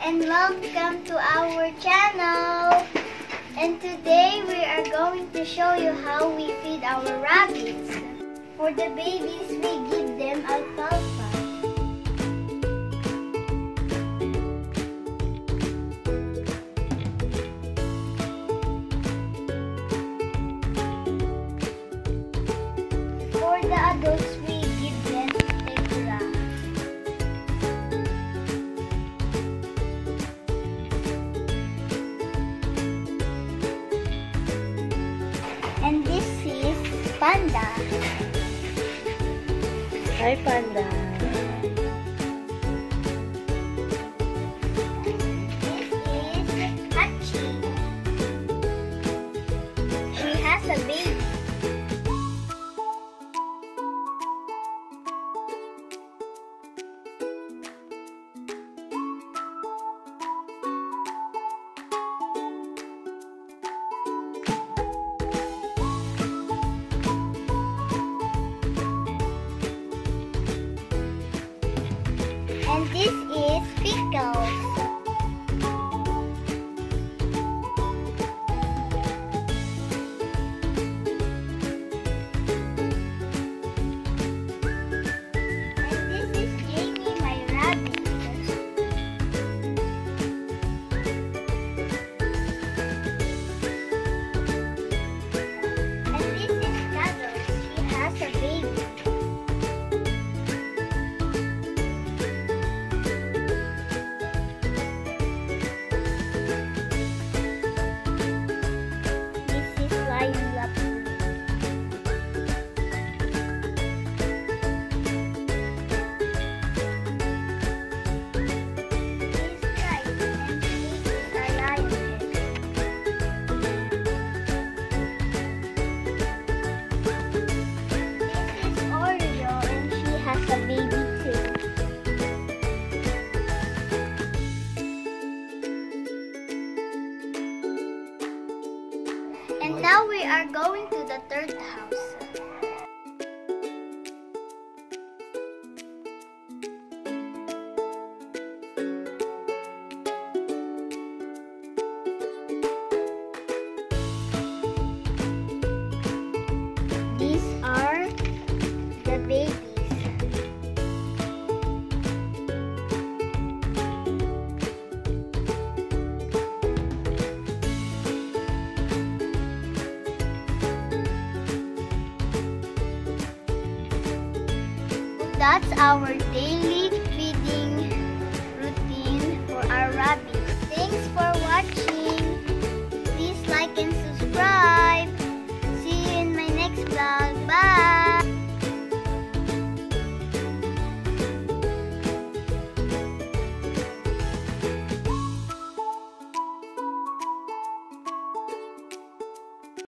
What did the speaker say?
and welcome to our channel. And today we are going to show you how we feed our rabbits. For the babies, we give them alfalfa. For the adults, we give them tequila. And this is Panda. Hi, Panda. This is Hachi. She has a baby. And this is Pickles. And this is Jamie, my rabbit. And this is Cuddles. She has a baby. This is Lion Lapin. This is Kai, and this is a lioness. This is Oreo, and she has a baby too. And now we are going to the third house. These are the babies. That's our daily feeding routine for our rabbits. Thanks for watching. Please like and subscribe.